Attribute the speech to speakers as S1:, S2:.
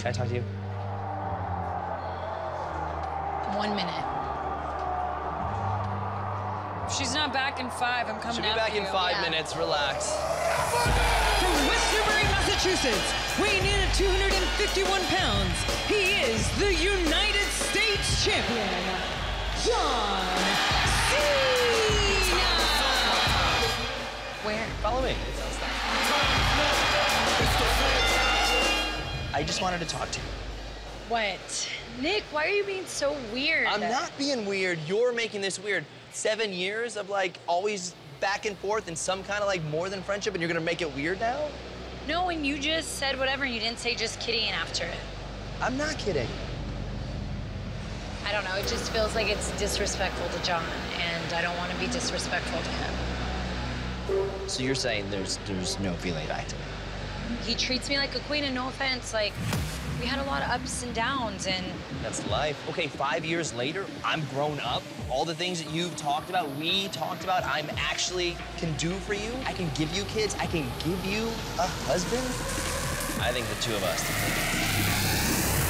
S1: Can I talk to you?
S2: 1 minute. If she's not back in 5, I'm coming
S1: She'll be back in 5 minutes. Relax.
S3: From West Newbury, Massachusetts, weighing in at 251 pounds, he is the United States champion, John Cena!
S2: Where?
S1: Follow me. I just wanted to talk to you.
S2: What? Nick, why are you being so weird?
S1: I'm not being weird. You're making this weird. 7 years of, like, always back and forth and some kind of, like, more than friendship, and you're gonna make it weird now?
S2: No, and you just said whatever, and you didn't say just kidding after it.
S1: I'm not kidding.
S2: I don't know, it just feels like it's disrespectful to John, and I don't want to be disrespectful to him.
S1: So you're saying there's no feeling back to me?
S2: He treats me like a queen, and no offense, like, we had a lot of ups and downs, and...
S1: That's life. Okay, 5 years later, I'm grown up. All the things that you've talked about, we talked about, I'm actually can do for you. I can give you kids. I can give you a husband. I think the two of us.